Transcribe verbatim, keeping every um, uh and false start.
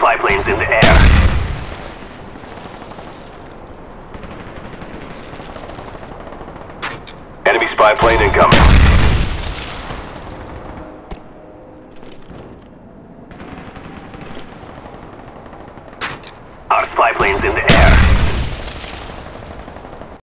spy planes in the air. Enemy spy plane incoming. Our spy plane's in the air.